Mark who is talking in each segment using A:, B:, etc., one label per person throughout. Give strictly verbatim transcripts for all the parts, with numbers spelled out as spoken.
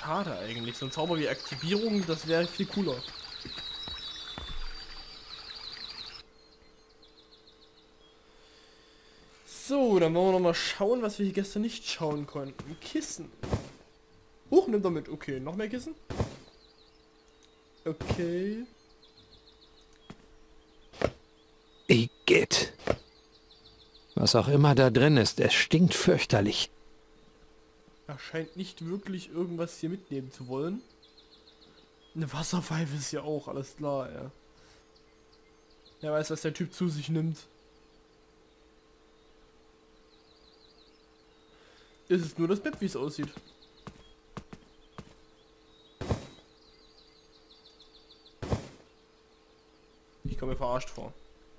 A: schade eigentlich. So ein Zauber wie Aktivierung, das wäre viel cooler. So, dann wollen wir noch mal schauen, was wir hier gestern nicht schauen konnten. Kissen. Huch, nimm damit. Okay, noch mehr Kissen? Okay.
B: Igitt. Was auch immer da drin ist, es stinkt fürchterlich.
A: Er scheint nicht wirklich irgendwas hier mitnehmen zu wollen. Eine Wasserpfeife ist ja auch, alles klar, ja. Er weiß, was der Typ zu sich nimmt. Ist es nur das Bett, wie es aussieht? Ich komme mir verarscht vor.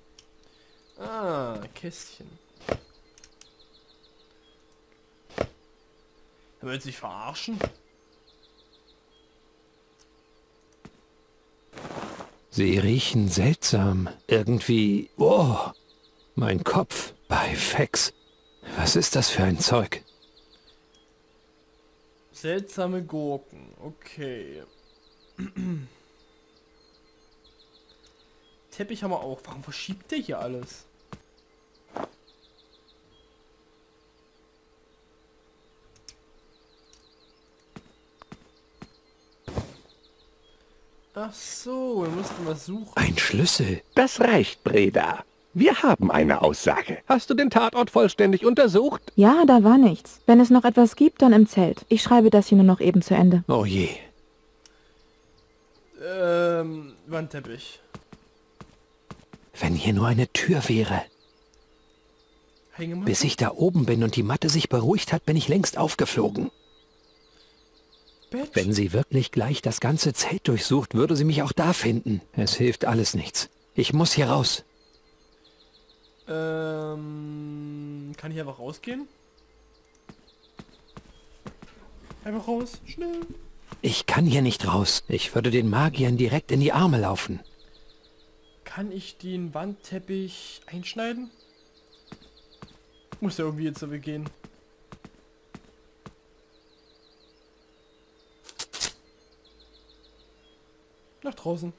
A: Ah, Kästchen. Er will sich verarschen?
B: Sie riechen seltsam. Irgendwie... Oh, mein Kopf. Bei Fex. Was ist das für ein Zeug?
A: Seltsame Gurken. Okay. Teppich haben wir auch. Warum verschiebt der hier alles? Ach so, wir mussten was suchen.
B: Ein Schlüssel.
C: Das reicht, Breda. Wir haben eine Aussage. Hast du den Tatort vollständig untersucht?
D: Ja, da war nichts. Wenn es noch etwas gibt, dann im Zelt. Ich schreibe das hier nur noch eben zu Ende.
B: Oh je.
A: Ähm, Wandteppich.
B: Wenn hier nur eine Tür wäre.
A: Hängematte?
B: Bis ich da oben bin und die Matte sich beruhigt hat, bin ich längst aufgeflogen.
A: Bett?
B: Wenn sie wirklich gleich das ganze Zelt durchsucht, würde sie mich auch da finden. Es hilft alles nichts. Ich muss hier raus.
A: Ähm, kann ich einfach rausgehen? Einfach raus, schnell.
B: Ich kann hier nicht raus. Ich würde den Magiern direkt in die Arme laufen.
A: Kann ich den Wandteppich einschneiden? Muss ja irgendwie jetzt so gehen. Nach draußen.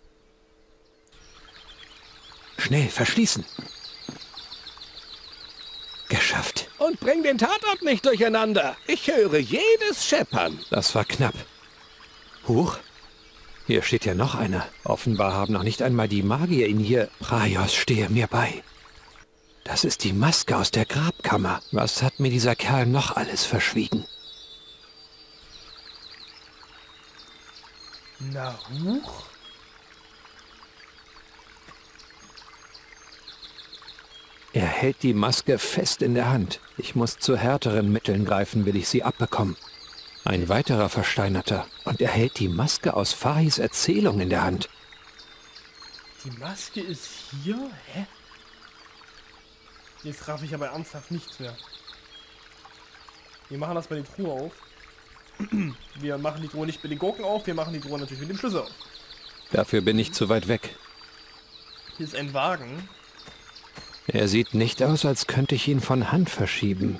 B: Schnell, verschließen. Geschafft.
C: Und bring den Tatort nicht durcheinander. Ich höre jedes Scheppern.
B: Das war knapp. Huch. Hier steht ja noch einer. Offenbar haben noch nicht einmal die Magier ihn hier... Praios, stehe mir bei. Das ist die Maske aus der Grabkammer. Was hat mir dieser Kerl noch alles verschwiegen?
A: Na huch.
B: Er hält die Maske fest in der Hand. Ich muss zu härteren Mitteln greifen, will ich sie abbekommen. Ein weiterer Versteinerter. Und er hält die Maske aus Fahis Erzählung in der Hand.
A: Die Maske ist hier? Hä? Jetzt raff ich aber ernsthaft nichts mehr. Wir machen das bei der Truhe auf. Wir machen die Truhe nicht mit den Gurken auf, wir machen die Truhe natürlich mit dem Schlüssel auf.
B: Dafür bin ich zu weit weg.
A: Hier ist ein Wagen.
B: Er sieht nicht aus, als könnte ich ihn von Hand verschieben.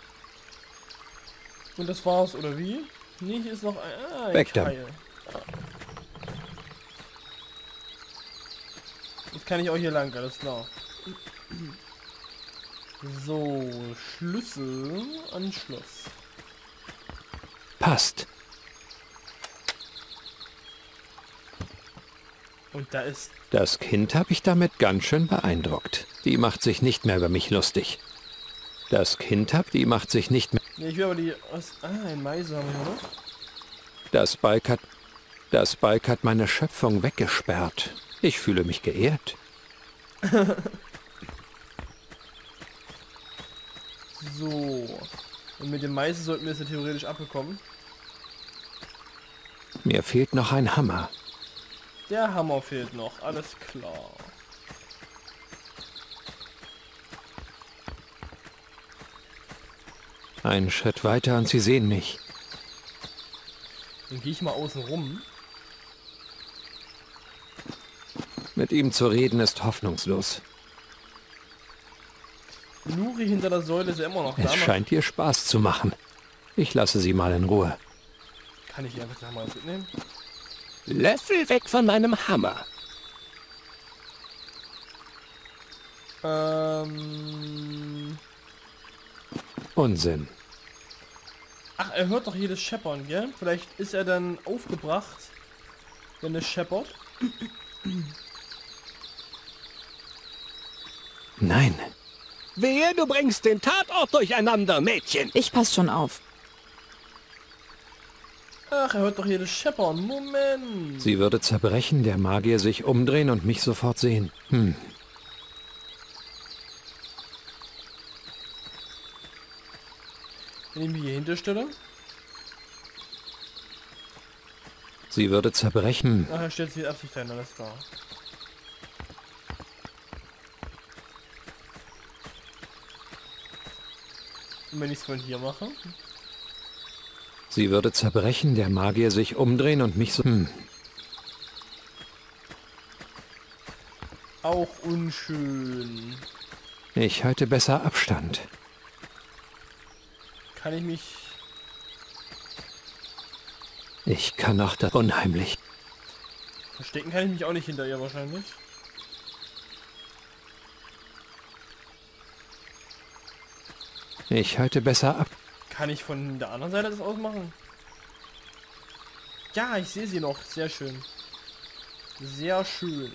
A: Und das war's, oder wie? Nee, hier ist noch ein, ah, ein
B: Weg da.
A: Keil. Jetzt kann ich auch hier lang, alles klar. So, Schlüssel, Anschluss.
B: Passt.
A: Und da ist...
B: Das Kind habe ich damit ganz schön beeindruckt. Die macht sich nicht mehr über mich lustig. Das Kind hab, die macht sich nicht mehr...
A: Nee, ich will aber die... Was, ah, ein Meise haben wir hier noch.
B: Das Balk hat... Das Balk hat meine Schöpfung weggesperrt. Ich fühle mich geehrt.
A: So. Und mit dem Meise sollten wir es ja theoretisch abbekommen.
B: Mir fehlt noch ein Hammer.
A: Der Hammer fehlt noch, alles klar.
B: Einen Schritt weiter und sie sehen mich.
A: Dann gehe ich mal außen rum.
B: Mit ihm zu reden ist hoffnungslos.
A: Nuri hinter der Säule ist ja immer noch da.
B: Es scheint ihr Spaß zu machen. Ich lasse sie mal in Ruhe.
A: Kann ich hier einfach den Hammer jetzt mitnehmen?
C: Löffel weg von meinem Hammer.
A: Ähm...
B: Unsinn.
A: Ach, er hört doch jedes Scheppern, gell? Vielleicht ist er dann aufgebracht, wenn es scheppert.
B: Nein.
C: Wehe, du bringst den Tatort durcheinander, Mädchen.
D: Ich pass schon auf.
A: Ach, er hört doch jedes Scheppern. Moment.
B: Sie würde zerbrechen, der Magier sich umdrehen und mich sofort sehen. Hm.
A: Wenn ich mich hier hinterstelle.
B: Sie würde zerbrechen.
A: Ach, er stellt sich Absicht ein, alles klar. Und wenn ich es von hier mache?
B: Sie würde zerbrechen, der Magier sich umdrehen und mich so... Hm.
A: Auch unschön.
B: Ich halte besser Abstand.
A: Kann ich mich...
B: Ich kann auch da unheimlich.
A: Verstecken kann ich mich auch nicht hinter ihr wahrscheinlich.
B: Ich halte besser ab.
A: Kann ich von der anderen Seite das ausmachen? Ja, ich sehe sie noch. Sehr schön. Sehr schön.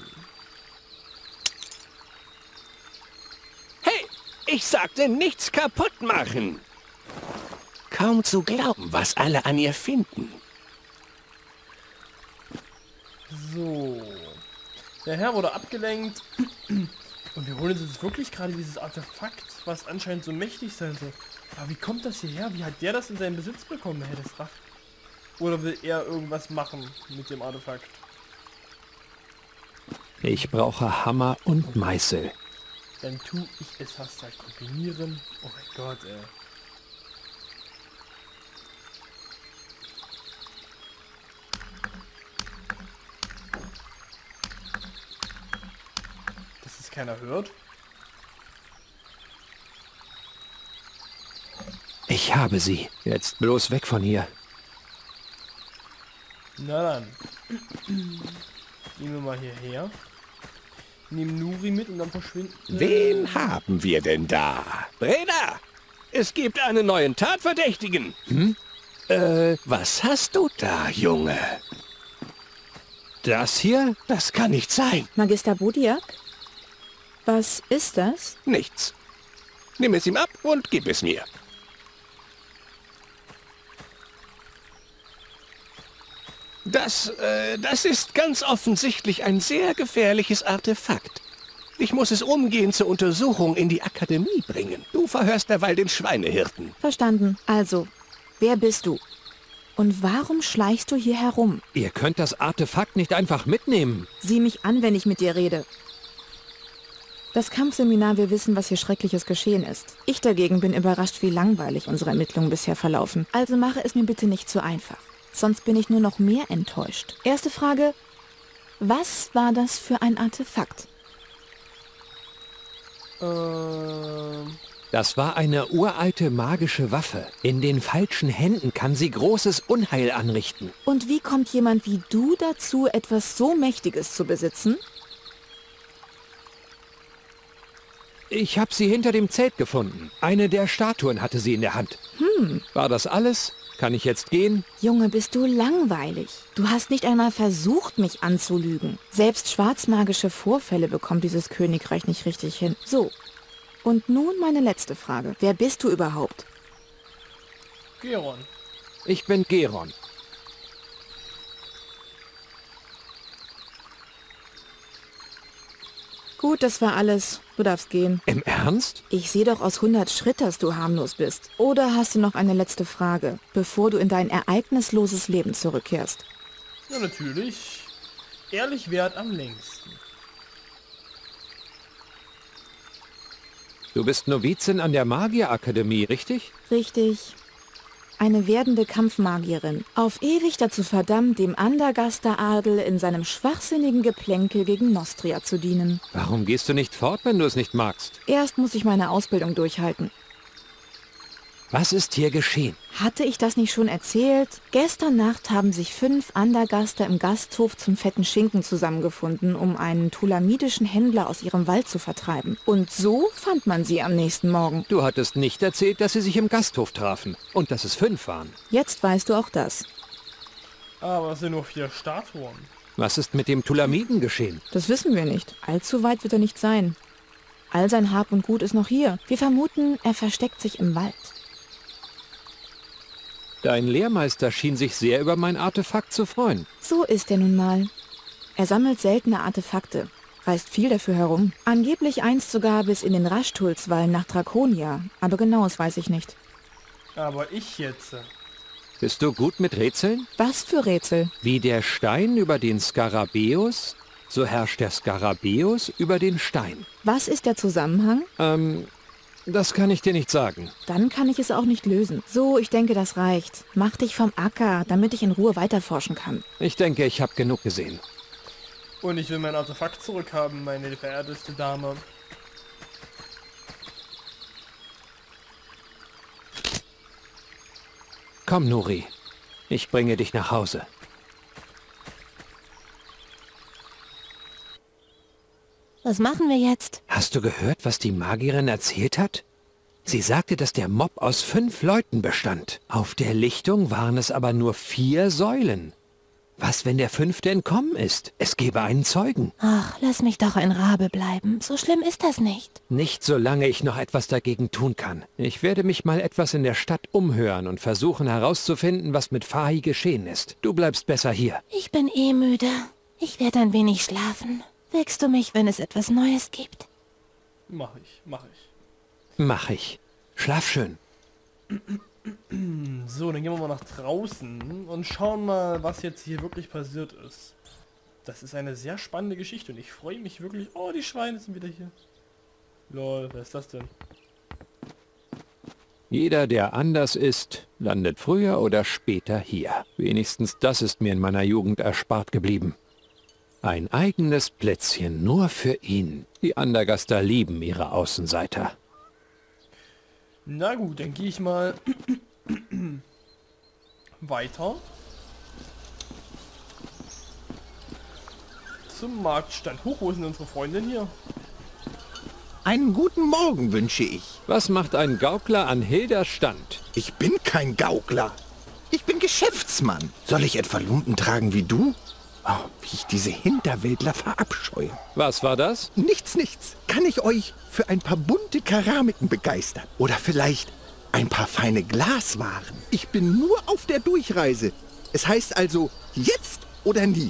C: Hey, ich sagte nichts kaputt machen. Kaum zu glauben, was alle an ihr finden.
A: So. Der Herr wurde abgelenkt. Und wir holen uns jetzt wirklich gerade dieses Artefakt, was anscheinend so mächtig sein soll. Aber wie kommt das hierher? Wie hat der das in seinen Besitz bekommen, Herr des Raff? Oder will er irgendwas machen mit dem Artefakt?
B: Ich brauche Hammer und Meißel.
A: Dann tu ich es fast halt kombinieren. Oh mein Gott, ey. Dass es keiner hört.
B: Ich habe sie. Jetzt bloß weg von hier.
A: Na dann. Nehmen wir mal hierher. Nehmen Nuri mit und dann verschwinden.
C: Wen haben wir denn da? Breda, es gibt einen neuen Tatverdächtigen. Hm? Äh, was hast du da, Junge?
B: Das hier?
C: Das kann nicht sein.
D: Magister Bodiak? Was ist das?
C: Nichts. Nimm es ihm ab und gib es mir. Das, äh, das ist ganz offensichtlich ein sehr gefährliches Artefakt. Ich muss es umgehend zur Untersuchung in die Akademie bringen. Du verhörst derweil den Schweinehirten.
D: Verstanden. Also, wer bist du? Und warum schleichst du hier herum?
B: Ihr könnt das Artefakt nicht einfach mitnehmen.
D: Sieh mich an, wenn ich mit dir rede. Das Kampfseminar will wissen, was hier Schreckliches geschehen ist. Ich dagegen bin überrascht, wie langweilig unsere Ermittlungen bisher verlaufen. Also mache es mir bitte nicht zu einfach. Sonst bin ich nur noch mehr enttäuscht. Erste Frage. Was war das für ein Artefakt?
A: Ähm...
B: Das war eine uralte magische Waffe. In den falschen Händen kann sie großes Unheil anrichten.
D: Und wie kommt jemand wie du dazu, etwas so Mächtiges zu besitzen?
B: Ich habe sie hinter dem Zelt gefunden. Eine der Statuen hatte sie in der Hand.
D: Hm.
B: War das alles? Kann ich jetzt gehen?
D: Junge, bist du langweilig. Du hast nicht einmal versucht, mich anzulügen. Selbst schwarzmagische Vorfälle bekommt dieses Königreich nicht richtig hin. So. Und nun meine letzte Frage. Wer bist du überhaupt?
A: Geron.
B: Ich bin Geron.
D: Gut, das war alles. Du darfst gehen.
B: Im Ernst?
D: Ich sehe doch aus hundert Schritt, dass du harmlos bist. Oder hast du noch eine letzte Frage, bevor du in dein ereignisloses Leben zurückkehrst?
A: Ja, natürlich. Ehrlich währt am längsten.
B: Du bist Novizin an der Magierakademie, richtig?
D: Richtig. Eine werdende Kampfmagierin. Auf ewig dazu verdammt, dem Andergaster-Adel in seinem schwachsinnigen Geplänkel gegen Nostria zu dienen.
B: Warum gehst du nicht fort, wenn du es nicht magst?
D: Erst muss ich meine Ausbildung durchhalten.
B: Was ist hier geschehen?
D: Hatte ich das nicht schon erzählt? Gestern Nacht haben sich fünf Andergaster im Gasthof zum fetten Schinken zusammengefunden, um einen tulamidischen Händler aus ihrem Wald zu vertreiben. Und so fand man sie am nächsten Morgen.
B: Du hattest nicht erzählt, dass sie sich im Gasthof trafen und dass es fünf waren.
D: Jetzt weißt du auch das.
A: Aber es sind nur vier Statuen.
B: Was ist mit dem Tulamiden geschehen?
D: Das wissen wir nicht. Allzu weit wird er nicht sein. All sein Hab und Gut ist noch hier. Wir vermuten, er versteckt sich im Wald.
B: Dein Lehrmeister schien sich sehr über mein Artefakt zu freuen.
D: So ist er nun mal. Er sammelt seltene Artefakte, reist viel dafür herum. Angeblich einst sogar bis in den Raschtulswallen nach Draconia, aber genaues weiß ich nicht.
A: Aber ich jetzt.
B: Bist du gut mit Rätseln?
D: Was für Rätsel?
B: Wie der Stein über den Skarabäus, so herrscht der Skarabäus über den Stein.
D: Was ist der Zusammenhang?
B: Ähm, das kann ich dir nicht sagen.
D: Dann kann ich es auch nicht lösen. So, ich denke, das reicht. Mach dich vom Acker, damit ich in Ruhe weiterforschen kann.
B: Ich denke, ich habe genug gesehen.
A: Und ich will mein Artefakt zurückhaben, meine verehrteste Dame.
B: Komm, Nuri. Ich bringe dich nach Hause.
E: Was machen wir jetzt?
B: Hast du gehört, was die Magierin erzählt hat? Sie sagte, dass der Mob aus fünf Leuten bestand. Auf der Lichtung waren es aber nur vier Säulen. Was, wenn der fünfte entkommen ist? Es gäbe einen Zeugen.
E: Ach, lass mich doch ein Rabe bleiben. So schlimm ist das nicht.
B: Nicht solange ich noch etwas dagegen tun kann. Ich werde mich mal etwas in der Stadt umhören und versuchen herauszufinden, was mit Fahi geschehen ist. Du bleibst besser hier.
E: Ich bin eh müde. Ich werde ein wenig schlafen. Wächst du mich, wenn es etwas Neues gibt?
A: Mach ich, mach ich.
B: Mach ich. Schlaf schön.
A: So, dann gehen wir mal nach draußen und schauen mal, was jetzt hier wirklich passiert ist. Das ist eine sehr spannende Geschichte und ich freue mich wirklich... Oh, die Schweine sind wieder hier. Lol, wer ist das denn?
B: Jeder, der anders ist, landet früher oder später hier. Wenigstens das ist mir in meiner Jugend erspart geblieben. Ein eigenes Plätzchen nur für ihn. Die Andergaster lieben ihre Außenseiter.
A: Na gut, dann gehe ich mal weiter zum Marktstand. Hoch, wo ist denn unsere Freundin hier?
C: Einen guten Morgen wünsche ich.
B: Was macht ein Gaukler an Hilders Stand?
C: Ich bin kein Gaukler. Ich bin Geschäftsmann. Soll ich etwa Lumpen tragen wie du? Oh, wie ich diese Hinterwäldler verabscheue.
B: Was war das?
C: Nichts, nichts. Kann ich euch für ein paar bunte Keramiken begeistern? Oder vielleicht ein paar feine Glaswaren? Ich bin nur auf der Durchreise. Es heißt also jetzt oder nie.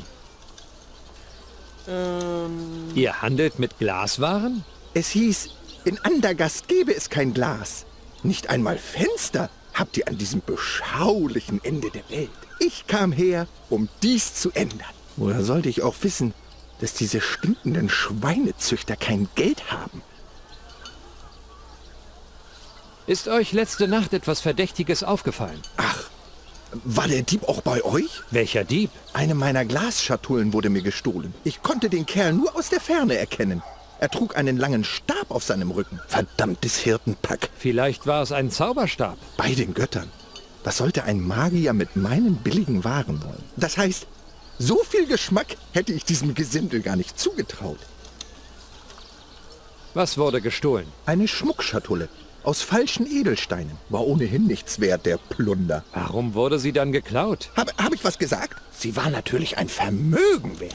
A: Ähm,
B: Ihr handelt mit Glaswaren?
C: Es hieß, in Andergast gäbe es kein Glas. Nicht einmal Fenster habt ihr an diesem beschaulichen Ende der Welt. Ich kam her, um dies zu ändern. Woher sollte ich auch wissen, dass diese stinkenden Schweinezüchter kein Geld haben?
B: Ist euch letzte Nacht etwas Verdächtiges aufgefallen?
C: Ach, war der Dieb auch bei euch?
B: Welcher Dieb?
C: Eine meiner Glasschatullen wurde mir gestohlen. Ich konnte den Kerl nur aus der Ferne erkennen. Er trug einen langen Stab auf seinem Rücken. Verdammtes Hirtenpack.
B: Vielleicht war es ein Zauberstab.
C: Bei den Göttern. Was sollte ein Magier mit meinen billigen Waren wollen? Das heißt, so viel Geschmack hätte ich diesem Gesindel gar nicht zugetraut.
B: Was wurde gestohlen?
C: Eine Schmuckschatulle aus falschen Edelsteinen. War ohnehin nichts wert, der Plunder.
B: Warum wurde sie dann geklaut?
C: Habe hab ich was gesagt? Sie war natürlich ein Vermögen wert.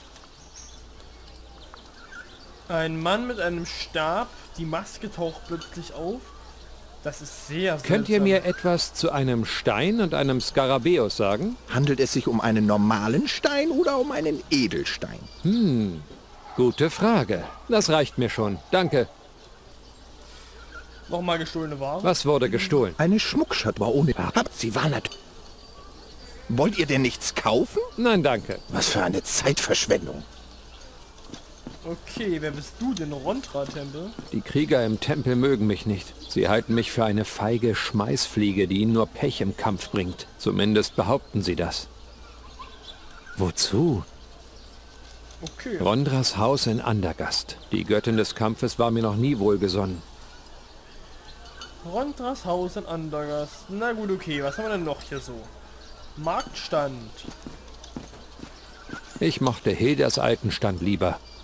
A: ein Mann mit einem Stab, die Maske taucht plötzlich auf. Das ist sehr seltsam.
B: Könnt ihr mir etwas zu einem Stein und einem Skarabäus sagen?
C: Handelt es sich um einen normalen Stein oder um einen Edelstein?
B: Hm, gute Frage. Das reicht mir schon. Danke.
A: Nochmal gestohlene Ware?
B: Was wurde gestohlen?
C: Eine Schmuckschatulle war ohne... Aber sie war natürlich... Wollt ihr denn nichts kaufen?
B: Nein, danke.
C: Was für eine Zeitverschwendung.
A: Okay, wer bist du denn? Rontra-Tempel?
B: Die Krieger im Tempel mögen mich nicht. Sie halten mich für eine feige Schmeißfliege, die ihnen nur Pech im Kampf bringt. Zumindest behaupten sie das. Wozu?
A: Okay.
B: Rondras Haus in Andergast. Die Göttin des Kampfes war mir noch nie wohlgesonnen.
A: Rontras Haus in Andergast. Na gut, okay. Was haben wir denn noch hier so? Marktstand.
B: Ich mochte Hilders alten Stand lieber.